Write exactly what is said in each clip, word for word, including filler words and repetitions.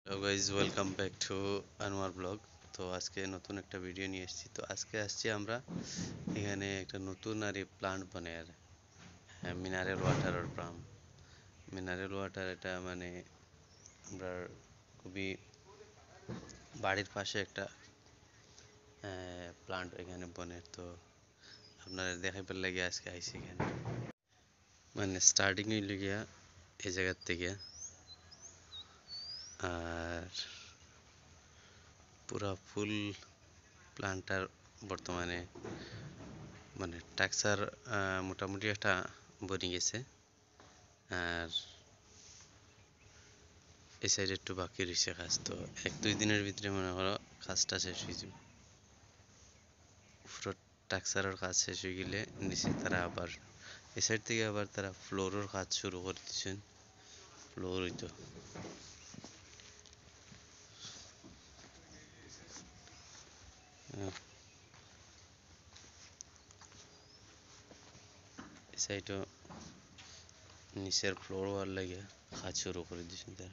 Hello guys, welcome back to Anwar blog. তো আজকে নতুন একটা ভিডিও নিয়ে এসেছি। তো আজকে আসছি আমরা এখানে একটা নতুন আর এই প্লান্ট বনে আর মিনারেল ওয়াটারের পাম্প। মিনারেল ওয়াটার এটা মানে আমরা খুবই বাড়ির পাশে একটা প্লান্ট এখানে বনে। তো আপনারা দেখাইবার লাগে আজকে আইসি এখানে। মানে স্টার্টিং হইল গিয়া এই জায়গার থেকে, আর পুরা ফুল প্লান্টার বর্তমানে মানে টাক্সার মোটামুটি একটা বনি গেছে। আর এই সাইডে একটু বাকি রয়েছে কাজ। তো এক দুই দিনের ভিতরে মনে করো কাজটা শেষ হয়ে যাবে। পুরো টাক্সারের কাজ শেষ হয়ে গেলে নিচে তারা আবার এই সাইড থেকে আবার তারা ফ্লোরের কাজ শুরু করে দিচ্ছেন। ফ্লোর হইতো এই সাইডও নিচের ফ্লোর হওয়ার লাগে কাজ শুরু করে দিচ্ছেন তারা।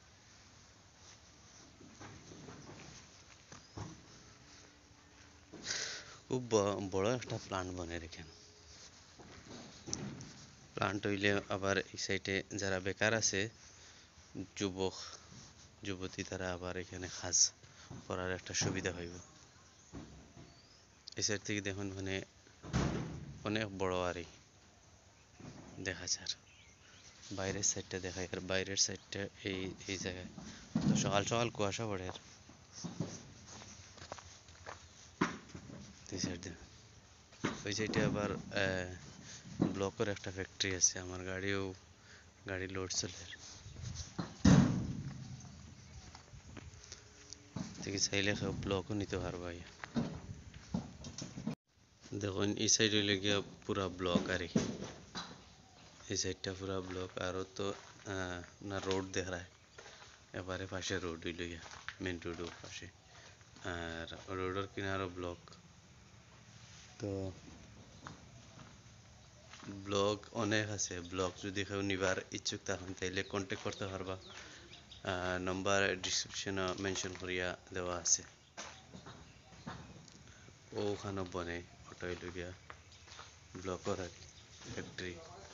খুব বড় একটা প্লান্ট বনে রেখেন। প্লান্ট হইলে আবার এই সাইডে যারা বেকার আছে, যুবক যুবতী, তারা আবার এখানে কাজ করার একটা সুবিধা হইব। এই সাইড থেকে দেখুন মানে অনেক বড় আর দেখা যায়। বাইরের সাইডটা দেখায়, আর বাইরের সাইডটা এই এই জায়গায় তো সকাল সকাল কুয়াশা পড়ে। আর এই সাইডে ওই সাইডে আবার ব্লকের একটা ফ্যাক্টরি আছে। আমার গাড়িও গাড়ি লোড চলে থেকে চাইলে ব্লকও নিতে পারবা। দেখুন এই সাইড হইলে গিয়া পুরা ব্লক আর এই সাইডটা পুরা ব্লক। আরও তো না রোড দেখায়, এবারে পাশে রোড হইল গিয়া মেন রোডের পাশে, আর রোডের কিনারও ব্লক। তো ব্লক অনেক আছে। ব্লক যদি কেউ নিবার ইচ্ছুক থাকেন তাইলে কন্ট্যাক্ট করতে পারবা। নাম্বার ডিসক্রিপশনে মেনশন করিয়া দেওয়া আছে। ওখানে বনে ওটা হইল গিয়া ব্লকের আর ফ্যাক্টরি।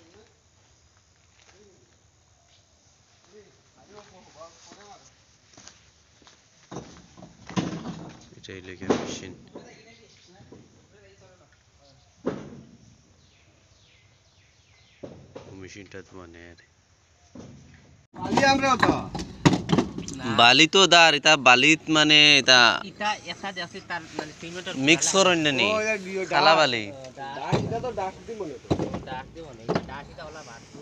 এটা হইল গিয়া মেশিন। মেশিনটা তো মানে বালি তো দার এটা বালিত মানে এটা এটা একসাথে আছে তার মানে সিমেন্টের মিক্স করন না নি কালা বালি ডাস এটা তো ডাস দি মনে তো ডাস দি মনে এটা ডাস এটা ওলা বাতু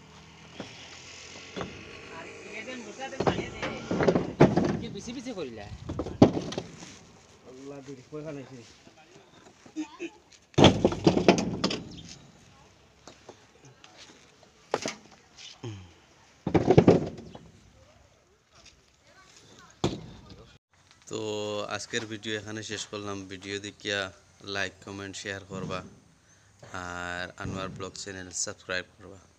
আর এজেন বসাতে পারে দে কি বিসি বিসি কইলা আল্লাহ দি কই খানাইছি। তো আজকের ভিডিও এখানে শেষ করলাম। ভিডিও দেখিয়া লাইক কমেন্ট শেয়ার করবা, আর আনোয়ার ব্লগ চ্যানেল সাবস্ক্রাইব করবা।